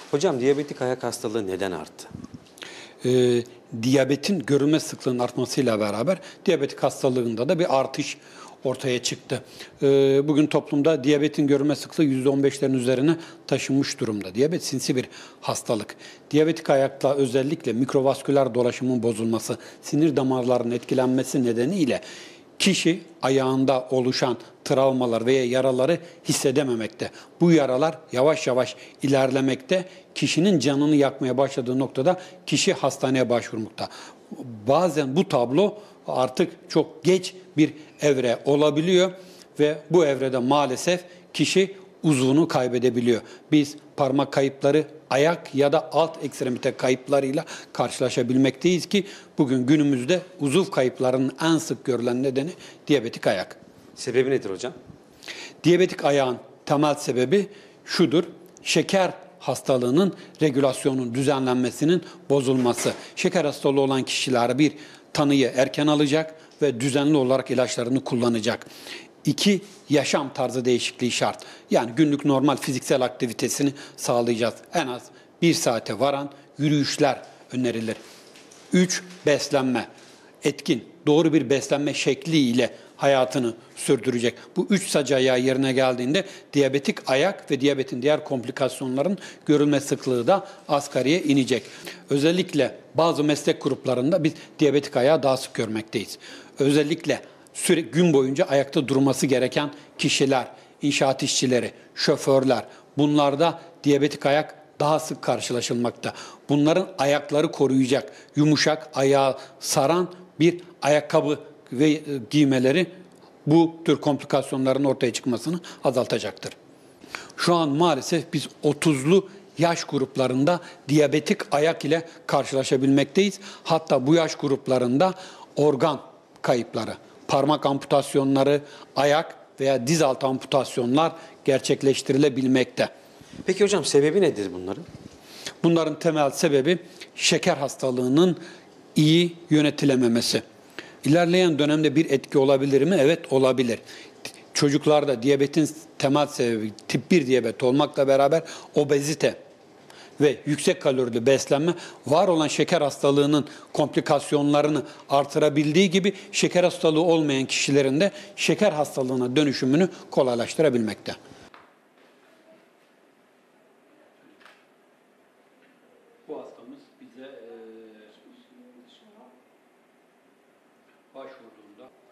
Hocam diyabetik ayak hastalığı neden arttı? Diyabetin görülme sıklığının artmasıyla beraber diyabetik hastalığında da bir artış ortaya çıktı. Bugün toplumda diyabetin görülme sıklığı %15'lerin üzerine taşınmış durumda. Diyabet sinsi bir hastalık. Diyabetik ayakta özellikle mikrovasküler dolaşımın bozulması, sinir damarlarının etkilenmesi nedeniyle kişi ayağında oluşan travmalar veya yaraları hissedememekte. Bu yaralar yavaş yavaş ilerlemekte. Kişinin canını yakmaya başladığı noktada kişi hastaneye başvurmakta. Bazen bu tablo artık çok geç bir evre olabiliyor ve bu evrede maalesef kişi uzvunu kaybedebiliyor. Biz parmak kayıpları, ayak ya da alt ekstremite kayıplarıyla karşılaşabilmekteyiz ki bugün günümüzde uzuv kayıplarının en sık görülen nedeni diyabetik ayak. Sebebi nedir hocam? Diyabetik ayağın temel sebebi şudur: şeker hastalığının regülasyonun düzenlenmesinin bozulması. Şeker hastalığı olan kişiler bir tanıyı erken alacak ve düzenli olarak ilaçlarını kullanacak. 2, yaşam tarzı değişikliği şart. Yani günlük normal fiziksel aktivitesini sağlayacağız. En az 1 saate varan yürüyüşler önerilir. 3, beslenme. Etkin, doğru bir beslenme şekliyle hayatını sürdürecek. Bu 3 sac ayağı yerine geldiğinde diyabetik ayak ve diyabetin diğer komplikasyonların görülme sıklığı da asgariye inecek. Özellikle bazı meslek gruplarında biz diyabetik ayağı daha sık görmekteyiz. Özellikle sürekli gün boyunca ayakta durması gereken kişiler, inşaat işçileri, şoförler, bunlarda diyabetik ayak daha sık karşılaşılmakta. Bunların ayakları koruyacak, yumuşak, ayağı saran bir ayakkabı ve giymeleri bu tür komplikasyonların ortaya çıkmasını azaltacaktır. Şu an maalesef biz 30'lu yaş gruplarında diyabetik ayak ile karşılaşabilmekteyiz. Hatta bu yaş gruplarında organ kayıpları, parmak amputasyonları, ayak veya diz altı amputasyonlar gerçekleştirilebilmekte. Peki hocam sebebi nedir bunların? Bunların temel sebebi şeker hastalığının iyi yönetilememesi. İlerleyen dönemde bir etki olabilir mi? Evet, olabilir. Çocuklarda diyabetin temel sebebi tip 1 diyabet olmakla beraber obezite ve yüksek kalorili beslenme var olan şeker hastalığının komplikasyonlarını artırabildiği gibi şeker hastalığı olmayan kişilerin de şeker hastalığına dönüşümünü kolaylaştırabilmekte. Bu hastamız bize başvurduğunda